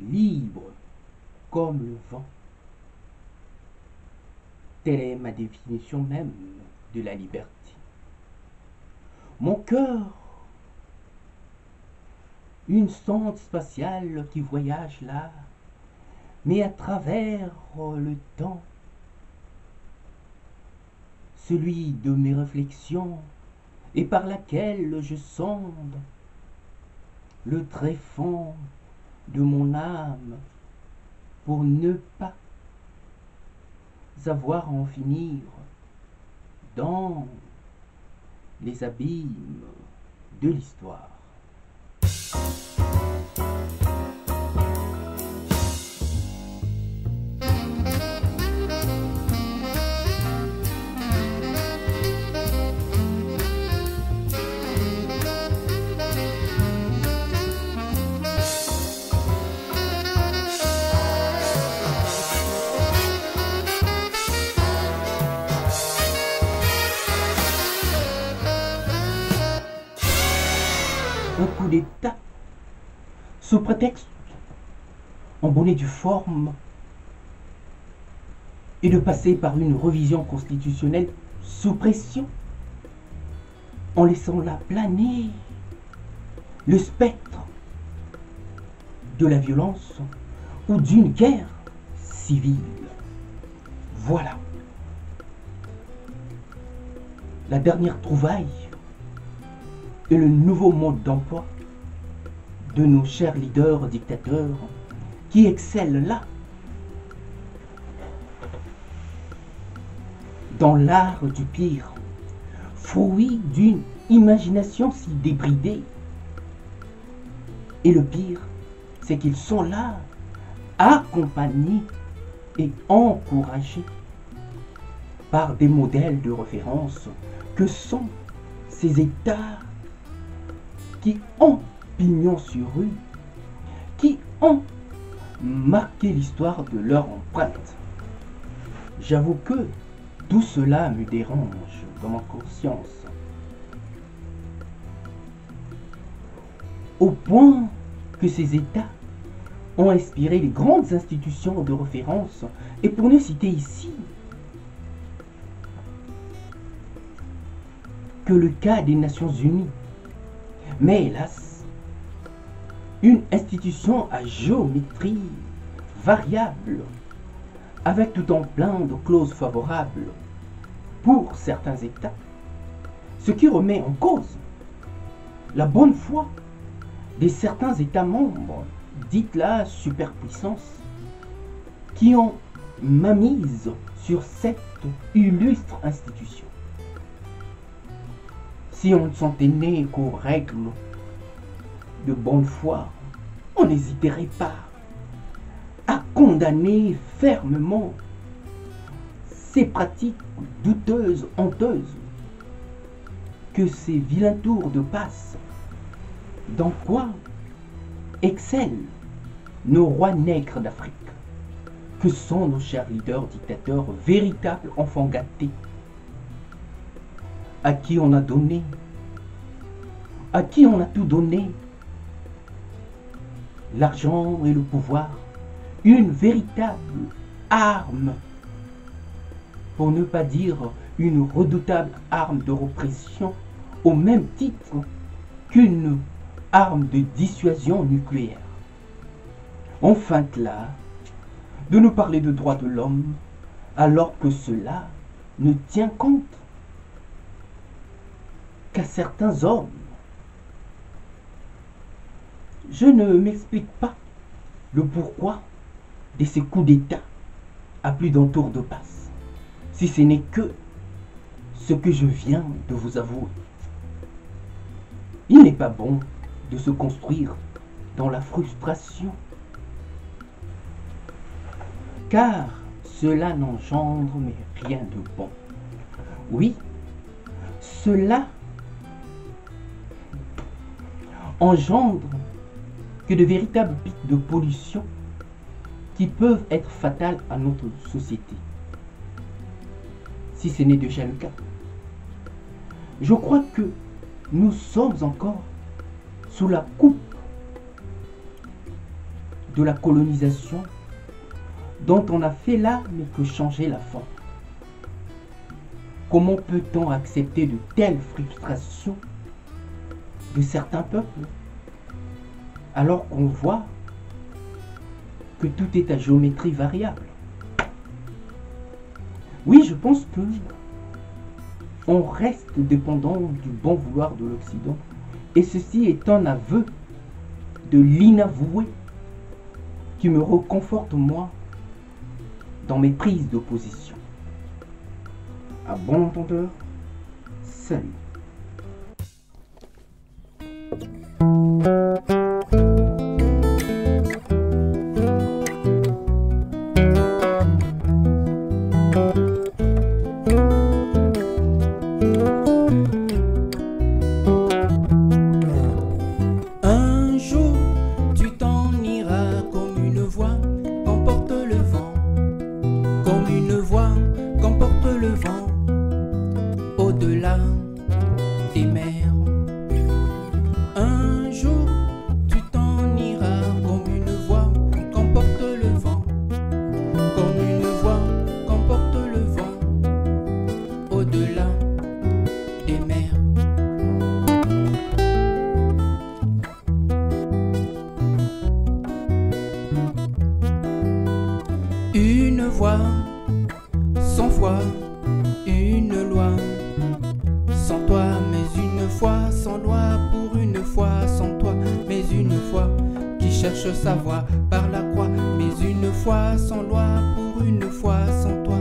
libre comme le vent. Telle est ma définition même de la liberté. Mon cœur, une sonde spatiale qui voyage là, mais à travers le temps, celui de mes réflexions, et par laquelle je sonde le tréfonds de mon âme pour ne pas avoir à en finir dans les abîmes de l'histoire. Un coup d'État, sous prétexte en bonne et due forme, et de passer par une révision constitutionnelle sous pression, en laissant là planer le spectre de la violence ou d'une guerre civile. Voilà. La dernière trouvaille et le nouveau mode d'emploi de nos chers leaders dictateurs qui excellent là, dans l'art du pire, fruit d'une imagination si débridée. Et le pire, c'est qu'ils sont là, accompagnés et encouragés par des modèles de référence que sont ces États qui ont pignon sur rue, qui ont marqué l'histoire de leur empreinte. J'avoue que tout cela me dérange dans ma conscience, au point que ces États ont inspiré les grandes institutions de référence, et pour ne citer ici que le cas des Nations Unies, mais hélas, une institution à géométrie variable, avec tout en plein de clauses favorables pour certains États, ce qui remet en cause la bonne foi de certains États membres, dites la superpuissance, qui ont mainmise sur cette illustre institution. Si on ne s'en tenait qu'aux règles de bonne foi, on n'hésiterait pas à condamner fermement ces pratiques douteuses, honteuses, que ces vilains tours de passe, dans quoi excellent nos rois nègres d'Afrique, que sont nos chers leaders dictateurs, véritables enfants gâtés, à qui on a donné, à qui on a tout donné, l'argent et le pouvoir, une véritable arme, pour ne pas dire une redoutable arme de répression, au même titre qu'une arme de dissuasion nucléaire. On feinte là de nous parler de droits de l'homme, alors que cela ne tient compte qu'à certains hommes. Je ne m'explique pas le pourquoi de ces coups d'État à plus d'un tour de passe, si ce n'est que ce que je viens de vous avouer. Il n'est pas bon de se construire dans la frustration, car cela n'engendre mais rien de bon. Oui, cela engendre que de véritables pics de pollution qui peuvent être fatales à notre société, si ce n'est déjà le cas. Je crois que nous sommes encore sous la coupe de la colonisation dont on a fait l'âme et que changer la forme. Comment peut-on accepter de telles frustrations de certains peuples alors qu'on voit que tout est à géométrie variable? Oui, je pense que on reste dépendant du bon vouloir de l'Occident, et ceci est un aveu de l'inavoué qui me reconforte moi dans mes prises d'opposition. À bon entendeur, salut. Un jour, tu t'en iras comme une voix qu'emporte le vent, comme une voix qu'emporte le vent, au-delà des mers. Un jour, tu t'en iras comme une voix qu'emporte le vent, comme une voix qu'emporte le vent, au-delà des mers. Une voix, sans foi, une loi, sans toi, mais une foi, sans loi, pour une fois, sans toi, mais une foi, qui cherche sa voie par la croix, mais une foi, sans loi,